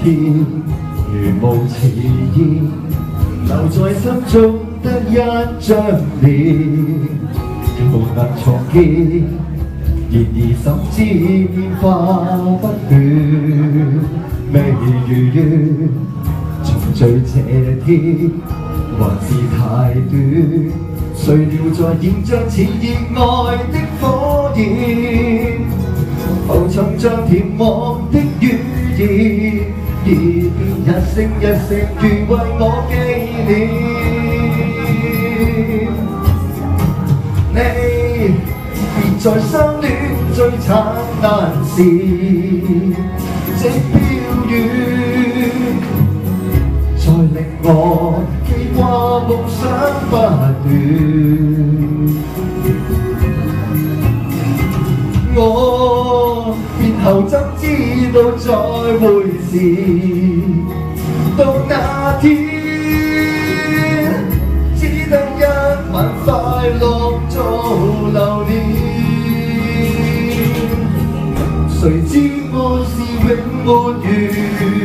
天，如無遲疑，留在心中得一張臉，無能重建。然而心知變化不斷，未如願重聚這天，還是太短。誰料在現像似熱愛的火焰，浮沉像甜忘的語言，而變一聲一聲如為我紀念。你別在相戀最燦爛時，這飄遠，再令我記掛夢想不斷。我然後怎知道再會是到那天，只得一晚快樂做留念。誰知我是永沒完。